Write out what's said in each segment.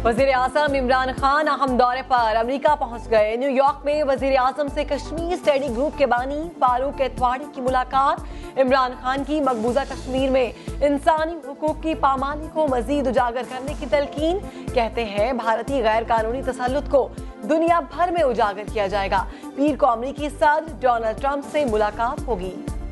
वज़ीर आज़म इमरान खान अहम दौरे पर अमेरिका पहुंच गए। न्यूयॉर्क में वज़ीर आज़म से कश्मीर स्टडी ग्रुप के बानी फारूक एतवाड़ी की मुलाकात। इमरान खान की मकबूजा कश्मीर में इंसानी हुकूक की पामाली को मजीद उजागर करने की तलकीन। कहते हैं भारतीय गैर कानूनी तसल्लुत को दुनिया भर में उजागर किया जाएगा। पीर को अमेरिकी सदर डोनाल्ड ट्रंप से मुलाकात होगी।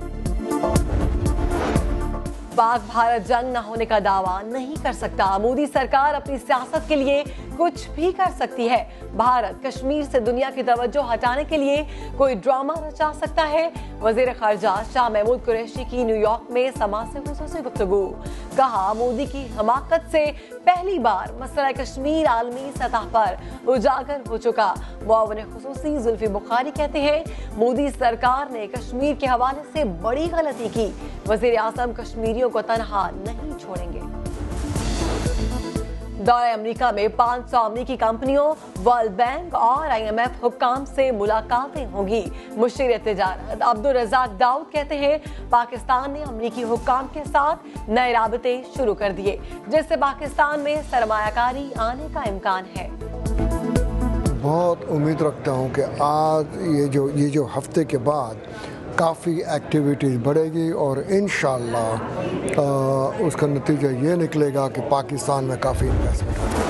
पाक भारत जंग न होने का दावा नहीं कर सकता। मोदी सरकार अपनी सियासत के लिए कुछ भी कर सकती है। भारत कश्मीर से दुनिया की तवज्जो हटाने के लिए कोई ड्रामा रचा सकता है। वजीर खारजा शाह महमूद कुरैशी की न्यूयॉर्क में समाज से खुसूसी गुफ्तगू। कहा, मोदी की हमाकत से पहली बार मसला कश्मीर आलमी सतह पर उजागर हो चुका। मुआविन खुसूसी जुल्फी बुखारी कहते हैं, मोदी सरकार ने कश्मीर के हवाले से बड़ी गलती की। वजीर आज़म कश्मीरियों को तनहा नहीं छोड़ेंगे। दौरे अमेरिका में 500 अमेरिकी कंपनियों, वर्ल्ड बैंक और IMF हुक्काम से मुलाकातें होंगी। मुशीर तिजारत अब्दुल रज़ाक दाऊद कहते हैं, पाकिस्तान ने अमेरिकी हुक्काम के साथ नए राबते शुरू कर दिए, जिससे पाकिस्तान में सरमायाकारी आने का इम्कान है। बहुत उम्मीद रखता हूँ कि आज ये जो हफ्ते के बाद काफ़ी एक्टिविटीज़ बढ़ेगी और इंशाअल्लाह उसका नतीजा ये निकलेगा कि पाकिस्तान में काफ़ी इन्वेस्टमेंट होगा।